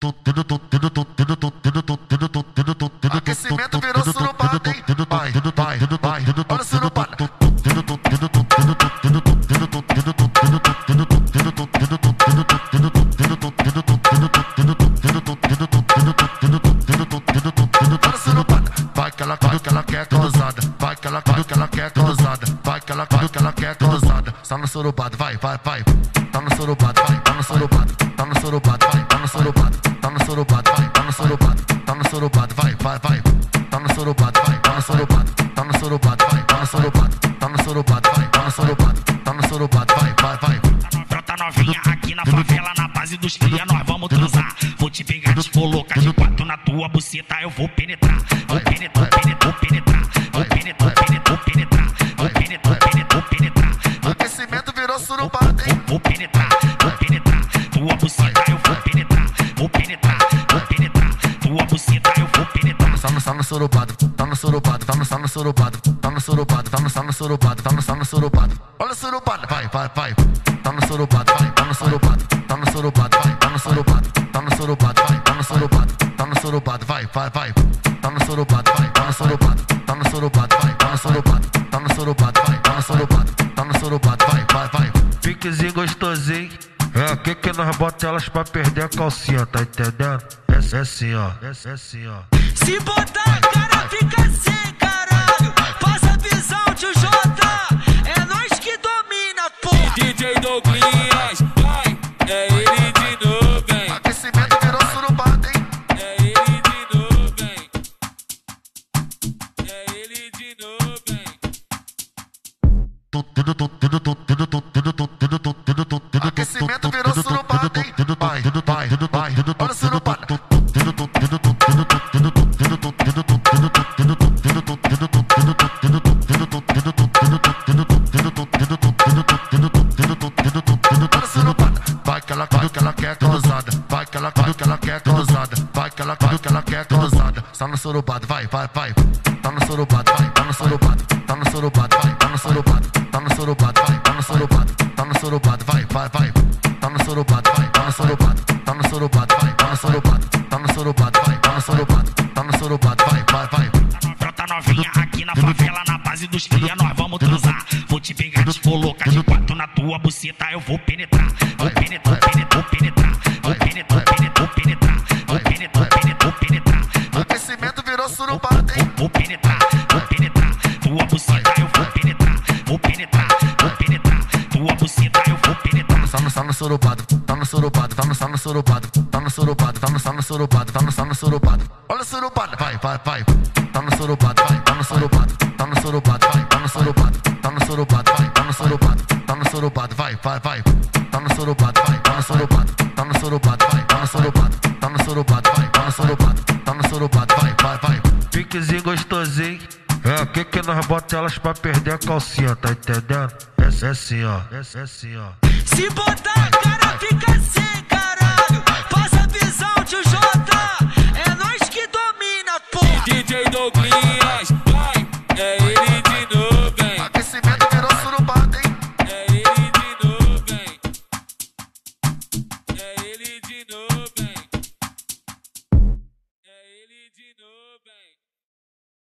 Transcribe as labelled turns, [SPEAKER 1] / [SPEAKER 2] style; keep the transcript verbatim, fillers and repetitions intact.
[SPEAKER 1] Aquecimento virou surubada, hein? Vai, vai, vai, olha o surubada. Vai que ela, vai que ela quer causada, vai que ela, vai que ela quer causada, vai que ela, vai que ela quer causada. Tá no surubado, vai, vai, vai. Tá no surubado, vai, tá no surubado, tá no surubado, vai, tá no surubado, tá no surubado, vai, tá no surubado, tá no surubado, vai, vai, vai. Tá no surubado, vai, tá no surubado, tá no surubado, vai, tá no surubado, tá no surubado, vai, tá no surubado, tá no surubado, vai, vai, vai.
[SPEAKER 2] Frota novinha aqui na favela, na base dos cria, nós vamos transar. Vou te pegar, te colocar de quatro na tua buceta, eu vou penetrar. Vou penetrar, penetrar, penetrar. Vou penetrar, penetrar, penetrar. Vou penetrar, penetrar, penetrar.
[SPEAKER 1] Aquecimento virou surubada, hein?
[SPEAKER 2] Vou penetrar, vou penetrar. Tua buceta, eu vou penetrar. Vou penetrar, vou penetrar. Tua buceta, eu vou penetrar.
[SPEAKER 1] Tá no, tá no surubado, tá no surubado, tá no, tá no surubado, tá no surubado, tá no, tá no surubado, tá no, tá no surubado. Olha o surubado, vai, vai, vai. Tá no surubado, vai, tá no surubado, tá no surubado, vai, tá no surubado, tá no surubado, vai, tá no surubado, tá no surubado, vai, vai, vai. Tá no surubado, vai, tá no surubado, tá no surubado, vai, tá no surubado, tá no surubado, vai, tá no surubado, tá no surubado, vai, vai, vai.
[SPEAKER 3] Piquezinho gostosinho. É aqui que nós bota elas pra perder a calcinha, tá entendendo? É, é assim, ó. É, é assim, ó.
[SPEAKER 4] Se botar a cara, fica sem caralho. Passa a visão, tio Jota. É nós que domina, porra.
[SPEAKER 5] D J Douglas, vai, é ele de novo, hein?
[SPEAKER 1] Aquecimento virou surubada, hein?
[SPEAKER 5] É ele de novo, hein? É ele de novo, hein?
[SPEAKER 1] Aquecimento virou surubada, hein? Vai, vai, vai, olha o surubada. Vai que ela, vai que ela quer causada, vai que ela, vai que ela quer causada, vai que ela, vai que ela quer causada. Tá no surubado, vai, vai, vai. Tá no surubado, vai, tá no surubado, tá no surubado, vai, tá no surubado, tá no surubado, vai, tá no surubado, tá no surubado, vai, vai, vai. Tá no surubado, vai, tá no surubado, tá no surubado, vai, tá no surubado, tá no surubado, vai, tá no surubado, tá no surubado, vai, vai, vai.
[SPEAKER 2] Frota novinha aqui na favela, na base dos cria, nós vamos transar. Vou te pegar, te colocar de quatro na tua buceta, eu vou penetrar. Vou penetrar, penetrar, penetrar. Vou penetrar, penetrar, penetrar. Vou penetrar, penetrar, penetrar.
[SPEAKER 1] Aquecimento virou surubada, hein?
[SPEAKER 2] Vou penetrar, vou penetrar. Tua buceta, eu vou penetrar. Vou penetrar, vou penetrar. Tua buceta, eu vou penetrar.
[SPEAKER 1] Tá no, tá no surubado, tá no surubado, tá no, tá no surubado, tá no surubado, tá no, tá no surubado, tá no, tá no surubado. Olha o surubado, vai, vai, vai. Tá no surubado, vai, tá no surubado, tá no surubado, vai, tá no surubado, tá no surubado, vai, tá no surubado, tá no surubado, vai, vai, vai. Tá no surubado, vai, tá no surubado, tá no surubado, vai, tá no surubado, tá no surubado, vai, tá no surubado, tá no surubado, vai, vai, vai.
[SPEAKER 3] Piquezinho gostosinho. É aqui que nós bota elas pra perder a calcinha, tá entendendo? É, é assim, ó. É, é assim, ó.
[SPEAKER 4] Se botar a cara, fica sem caralho. Passa a visão, tio Jota. É nós que domina, porra.
[SPEAKER 5] D J Douglas,